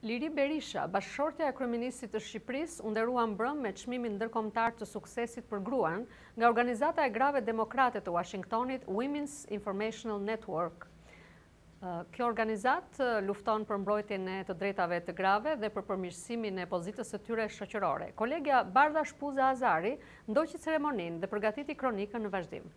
Liri Berisha, bashkëshortja e kryeministit të Shqipërisë, u nderua mbrëm me çmimin ndërkombëtar të suksesit për gruan nga organizata e grave demokrate të Washingtonit, Women's Informational Network. Kjo organizat lufton për mbrojtjen e të drejtave të grave dhe për përmirësimin e pozitës së tyre shoqërore. Kolegja Bardha Shpuza Azari ndoqi ceremoninë dhe përgatiti kronikën në vazhdim.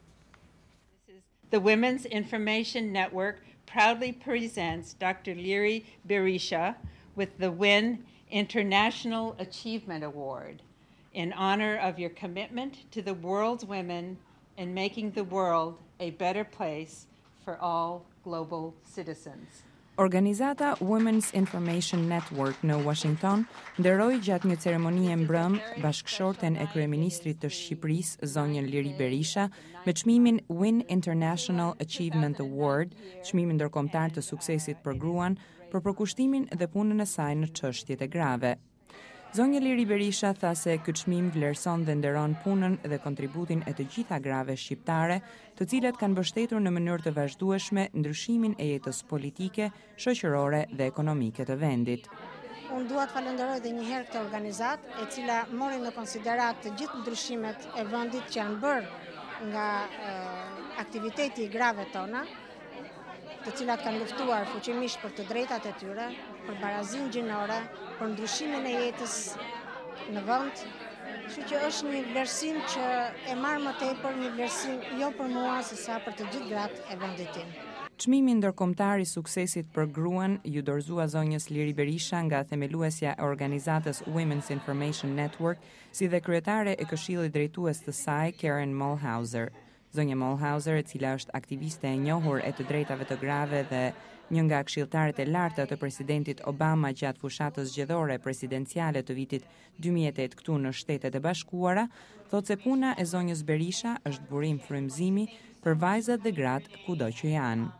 The Women's Information Network proudly presents Dr. Liri Berisha with the WIN International Achievement Award in honor of your commitment to the world's women and making the world a better place for all global citizens. Organizata Women's Information Network në Washington nderoi gjatë një ceremonie mbrëm bashkëshorten e kryeministrit të Shqipërisë, Zonjën Liri Berisha, me çmimin WIN International Achievement Award, çmimin ndërkombëtar të suksesit për gruan, për përkushtimin dhe punën e saj në çështjet e grave. Zonja Liri Berisha tha se ky çmim vlerëson dhe nderon punën dhe kontributin e të gjitha grave shqiptare, të cilat kanë mbështetur në mënyrë të vazhdueshme ndryshimin e jetës politike, shoqërore dhe ekonomike të vendit. Unë dua të falenderoj edhe një herë këtë organizatë, e cila mori në konsiderat të gjithë ndryshimet e vendit që janë bërë nga aktiviteti i grave tona, të cilat kanë luftuar fuqimisht për të drejtat e tyre, për barazinë gjinore, për ndryshimin e jetës në vend. Kështu që është një vlerësim që e marr më tepër, një vlerësim jo për mua, sesa për të gjithë gratë e vendit tim. Çmimi ndërkombëtar i suksesit për gruan ju dorëzua zonjës Liri Berisha nga themeluesja e organizatës Women's Information Network, si dhe kryetare e këshillit drejtues të saj, Karen Mulhauser. Zonja Mulhauser, e cila është aktiviste e njohur e të drejtave të grave dhe një nga këshilltarët e lartë të presidentit Obama gjatë fushatës zgjedhore presidenciale të vitit 2008 këtu në Shtetet e Bashkuara, thotë se puna e zonjës Berisha është burim frymëzimi për vajzat dhe gratë kudo që janë.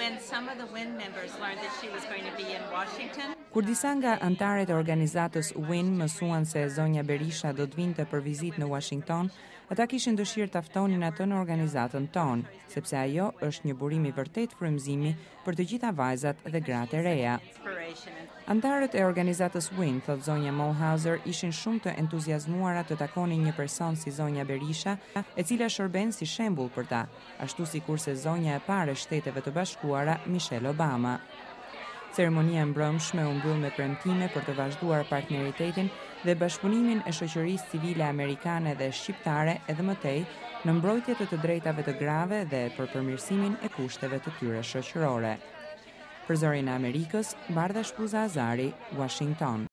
Kur disa nga anëtarët e organizatës WIN mësuan se zonja Berisha do të vinte për vizitë në Washington, ata kishin dëshirë të ftonin atë në organizatën tonë, sepse ajo është një burim i vërtet frymëzimi për të gjitha vajzat dhe gratë e reja. Anëtarët e organizatës WIN, thot zonja Mulhauser, ishin shumë të entuziazmuara të takonin një person si zonja Berisha, e cila shërben si shembull për ta, ashtu sikurse zonja e parë e Shteteve të Bashkuara, Michelle Obama. Ceremonia mbrëmshme u mbyll me premtime për të vazhduar partneritetin dhe bashkëpunimin e shoqërisë civile amerikane dhe shqiptare edhe më tej në mbrojtje të drejtave të grave dhe për përmirësimin e kushteve të tyre shoqërore. Për Zërin e Amerikës, Bardha Shpuza Azari, Washington.